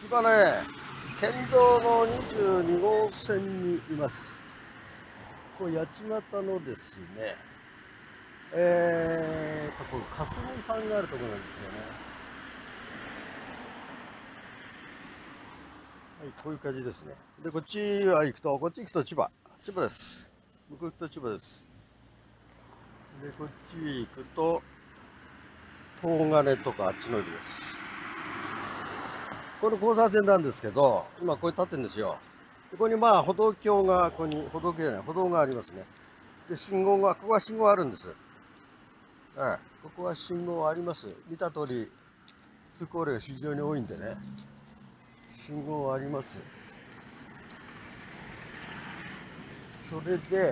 今ね、県道の22号線にいます。これ八街のですね、これ霞さんがあるところなんですよね。はい、こういう感じですね。で、こっち行くと千葉です。向こう行くと千葉です。で、こっち行くと東金とかあっちのりです。この交差点なんですけど、今ここに立ってるんですよ。ここに歩道橋が、ここに歩道橋じゃない、歩道がありますね。で、ここは信号あるんです。はい、ここは信号あります。見た通り、通行量が非常に多いんでね。信号あります。それで、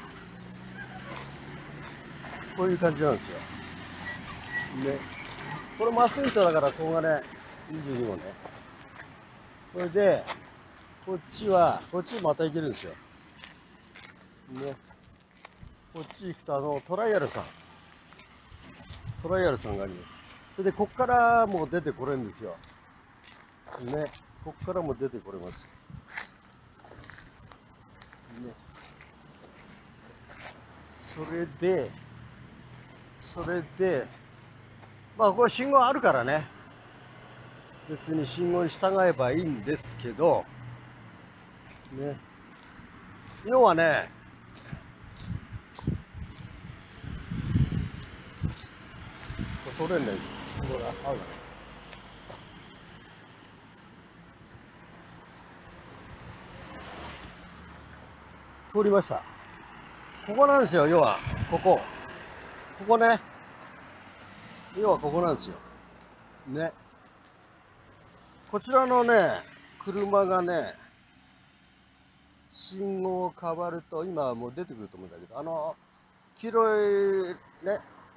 こういう感じなんですよ。ね。これまっすぐとだから、ここがね、22号ね。これで、こっちまた行けるんですよ。ね。こっち行くと、トライアルさんがあります。それで、こっからもう出てこれるんですよ。ね。こっからも出てこれます。ね。それで、ここ信号あるからね。別に信号に従えばいいんですけど、ね。要はね、取れんねん、信号が合うからね。通りました。ここなんですよ、要は。ここね。要はここなんですよ。ね。こちらのね、車がね、信号を変わると、今はもう出てくると思うんだけど、黄色いね、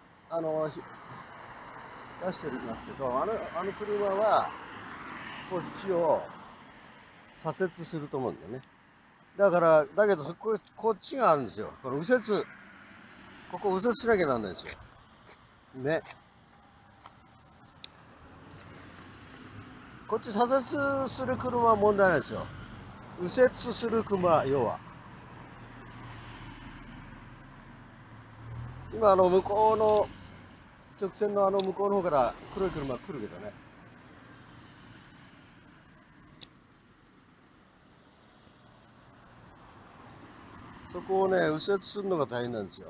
出してますけど、あの車は、こっちを左折すると思うんだよね。だけど、こっちがあるんですよ。この右折。ここ右折しなきゃなんないんですよ。ね。こっち左折する車は問題ないですよ。右折する車、要は。今、向こうの、直線の向こうの方から黒い車来るけどね。そこをね、右折するのが大変なんですよ。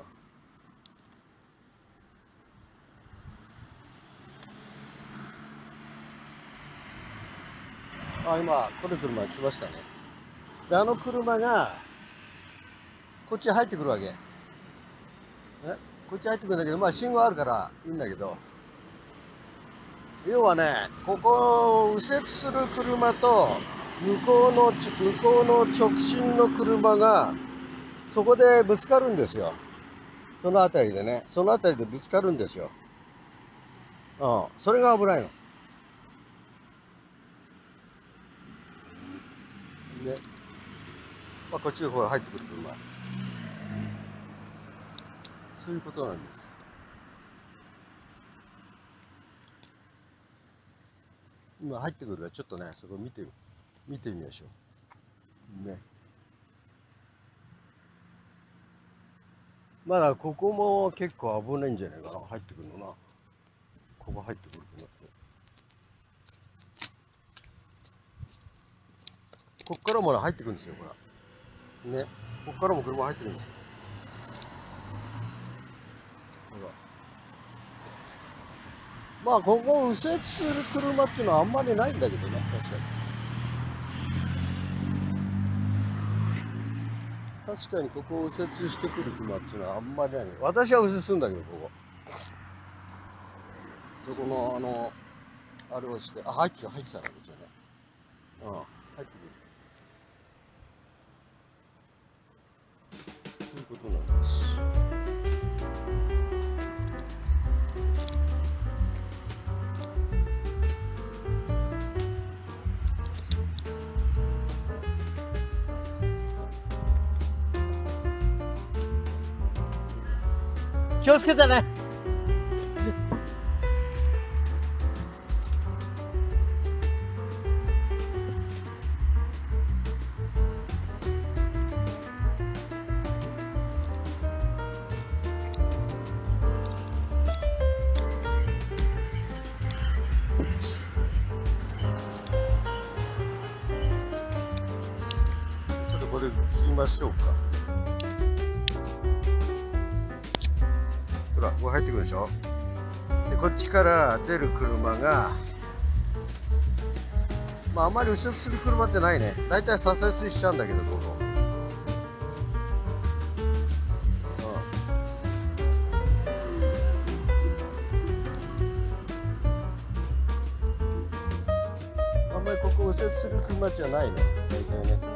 今、この車来ましたね。で、車が、こっち入ってくるわけ。こっち入ってくるんだけど、信号あるからいいんだけど、要はね、ここを右折する車と、向こうの直進の車が、そこでぶつかるんですよ。その辺りでぶつかるんですよ。それが危ないの。ね。こっちの方に入ってくる車。そういうことなんです。今入ってくるからちょっとね、そこ見てみましょう。ね。まだここも結構危ないんじゃないかな、入ってくるのな。ここ入ってくるとなって。こっからも入ってくるんですよ、ほら。ね。こっからも車入ってくるんですよ。ほら。ここ右折する車っていうのはあんまりないんだけどね、確かに。確かにここを右折してくる車っていうのはあんまりない。私は右折するんだけど、ここ。そこの、あれをして、入ってたね、こっちはね。入ってくる。そういうことなんです。気をつけてね。 これ切りましょうか。ほら、ここ入ってくるでしょ。で、こっちから出る車が、まあ、あんまり右折する車ってないね。だいたい左折しちゃうんだけど、ここ。あんまりここ右折する車じゃないね。大体ね。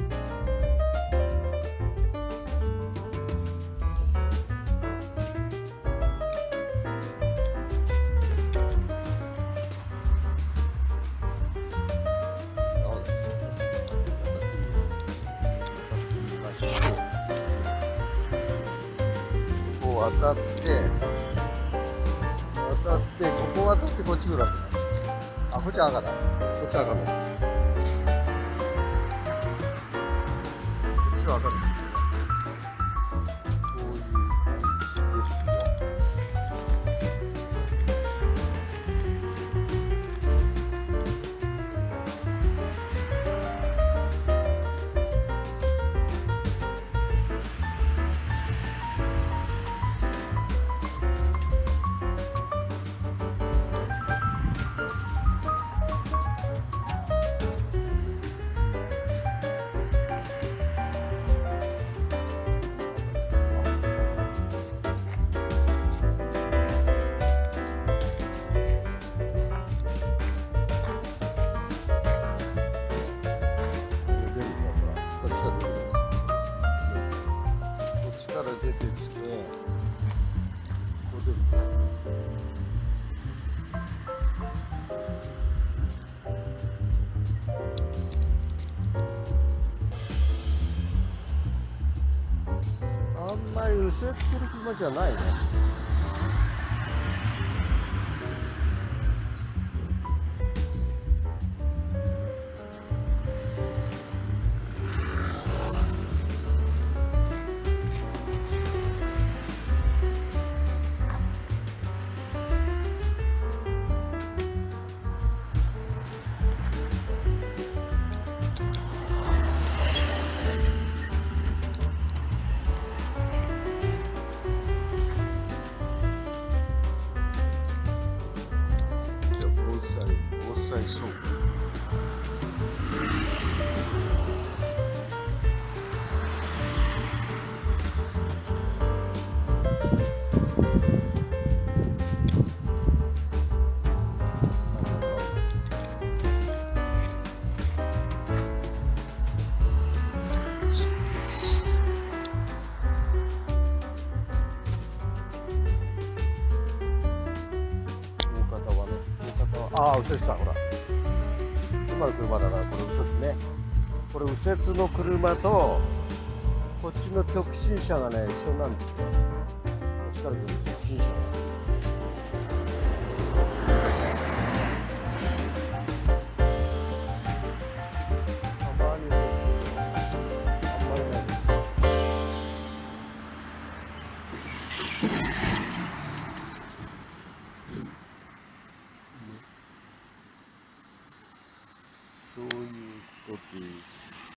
こう渡ってここ渡ってこっち来るわけだ。あ、こっち赤だ。こっち赤だ。こっちは赤だ。こういう感じですよ。から出てきて、ここであんまり右折する車じゃないね。防災倉庫。ああ、右折だ、ほら。今の車だから、これ右折ね。これ右折の車と、こっちの直進車がね、一緒なんですよ。こっちから来る直進車が。たまに右折する。あんまりない。そういうことです。